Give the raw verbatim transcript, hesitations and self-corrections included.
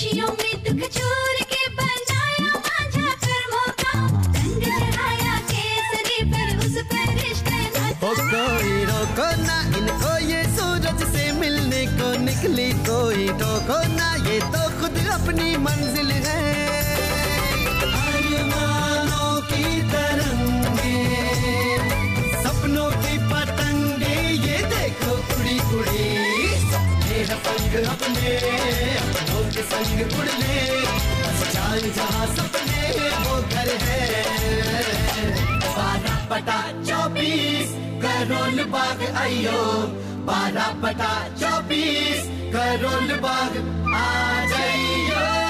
खुशियों में दुख छोड़ के बनाया माझा कर्मों का रंग चढ़ाया केसरी पर उस पर रिश्ते न कोई रोको ना इनको ये सूरज से मिलने को निकली कोई टोको ना ये तो खुद अपनी मंजिल है अरमानों की तरंगे सपनों की पतंगे ये देखो उड़ी उड़ी मेरा पंख अपने अपनों के संग उड़ ले बस जान जहाँ सपने वो घर है बारह बटा चौबीस करोल बाग आइयो बारह बटा चौबीस करोल बाग आ जाइयो